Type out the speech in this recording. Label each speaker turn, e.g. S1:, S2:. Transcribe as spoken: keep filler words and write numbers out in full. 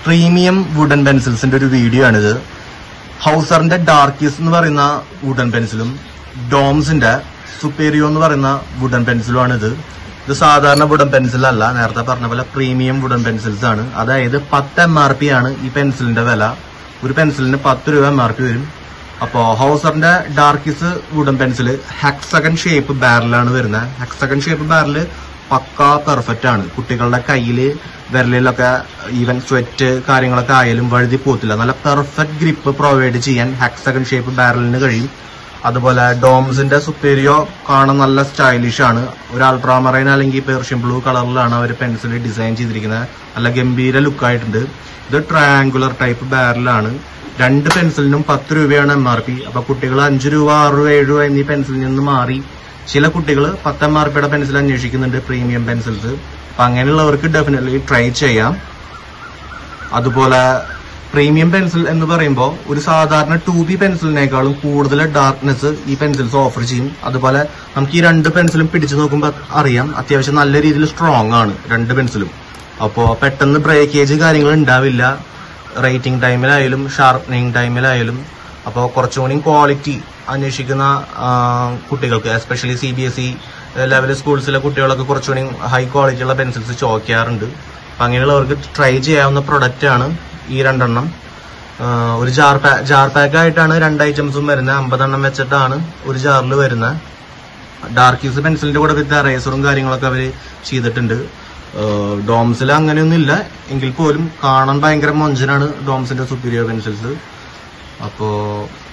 S1: Premium wooden പെൻസിൽസിന്റെ ഒരു video ആണിത്. ഹൗസറിന്റെ ഡാർക്കീസ് എന്ന് പറയുന്ന വുഡൻ പെൻസിലും ഡോംസിന്റെ സുപ്പീരിയോ എന്ന് പറയുന്ന വുഡൻ പെൻസിലും ആണിത്. ഇത് സാധാരണ വുഡൻ പെൻസിൽ അല്ല, നേരത്തെ പറഞ്ഞ പോലെ പ്രീമിയം വുഡൻ പെൻസിൽസ് ആണ്. അതായത് പത്ത് എം ആർ പി ആണ് ഈ പെൻസിലിന്റെ വില. ഒരു പെൻസിലിന് പത്ത് രൂപ എം ആർ പി വരും. അപ്പോ ഹൗസറിന്റെ ഡാർക്കീസ് വുഡൻ പെൻസിൽ ഹെക്സഗൺ ഷേപ്പ് ബാരലാണ് വരുന്നത്. ഹെക്സഗൺ ഷേപ്പ് ബാരല് പക്കാ പെർഫെക്റ്റ് ആണ്. കുട്ടികളുടെ കയ്യില് വിരലിലൊക്കെ ഈവൻ സ്വെറ്റ് കാര്യങ്ങളൊക്കെ ആയാലും വഴുതി പോത്തില്ല. നല്ല പെർഫെക്റ്റ് ഗ്രിപ്പ് പ്രൊവൈഡ് ചെയ്യാൻ ഹെക്സഗൺ ഷേപ്പ് ബാരലിന് കഴിയും. അതുപോലെ ഡോംസിന്റെ സുപ്പീരിയോ കാണാൻ നല്ല സ്റ്റൈലിഷ് ആണ്. ഒരു അൾട്രാമറൈൻ അല്ലെങ്കിൽ പേർഷ്യൻ ബ്ലൂ കളറിലാണ് അവർ പെൻസിൽ ഡിസൈൻ ചെയ്തിരിക്കുന്നത്. നല്ല ഗംഭീര ലുക്കായിട്ടുണ്ട്. ഇത് ട്രയാങ്കുലർ ടൈപ്പ് ബാരലാണ്. രണ്ട് പെൻസിലിനും പത്ത് രൂപയാണ് എം ആർ പി. അപ്പൊ കുട്ടികൾ അഞ്ചു രൂപ ആറ് രൂപ ഏഴ് രൂപ എന്നീ പെൻസിലിൽ നിന്ന് മാറി ചില കുട്ടികൾ പത്ത് എം ആർ പിയുടെ പെൻസിൽ അന്വേഷിക്കുന്നുണ്ട്, പ്രീമിയം പെൻസിൽസ്. അപ്പൊ അങ്ങനെയുള്ളവർക്ക് ഡെഫിനറ്റ്ലി ട്രൈ ചെയ്യാം. അതുപോലെ പ്രീമിയം പെൻസിൽ എന്ന് പറയുമ്പോൾ ഒരു സാധാരണ ടു ബി പെൻസിലിനേക്കാളും കൂടുതൽ ഡാർക്ക്നെസ് ഈ പെൻസിൽസ് ഓഫർ ചെയ്യും. അതുപോലെ നമുക്ക് ഈ രണ്ട് പെൻസിലും പിടിച്ചു നോക്കുമ്പോൾ അറിയാം, അത്യാവശ്യം നല്ല രീതിയിൽ സ്ട്രോങ് ആണ് രണ്ട് പെൻസിലും. അപ്പോൾ പെട്ടെന്ന് ബ്രേക്കേജ് കാര്യങ്ങൾ ഉണ്ടാവില്ല റൈറ്റിംഗ് ടൈമിലായാലും ഷാർപ്പനിങ് ടൈമിലായാലും. അപ്പോൾ കുറച്ചുകൂടി ക്വാളിറ്റി അന്വേഷിക്കുന്ന കുട്ടികൾക്ക്, especially C B S E level സ്കൂൾസിലെ കുട്ടികളൊക്കെ കുറച്ചുകൂടി ഹൈ ക്വാളിറ്റി ഉള്ള പെൻസിൽസ് ചോദിക്കാറുണ്ട്. അപ്പം അങ്ങനെയുള്ളവർക്ക് ട്രൈ ചെയ്യാവുന്ന പ്രൊഡക്റ്റ് ആണ് ഈ രണ്ടെണ്ണം. ഒരു ജാർ പാ ജാർ പാക്ക് ആയിട്ടാണ് രണ്ട് ഐറ്റംസും വരുന്നത്. അമ്പതെണ്ണം വെച്ചിട്ടാണ് ഒരു ജാറിൽ വരുന്നത്. ഡാർക്കീസ് പെൻസിലിന്റെ കൂടെ വിത്ത് എറേസറും കാര്യങ്ങളൊക്കെ അവർ ചെയ്തിട്ടുണ്ട്. ഡോംസിൽ അങ്ങനെയൊന്നുമില്ല എങ്കിൽ പോലും കാണാൻ ഭയങ്കര മൊഞ്ചനാണ് ഡോംസിന്റെ സുപ്പീരിയർ പെൻസിൽസ്. അപ്പോൾ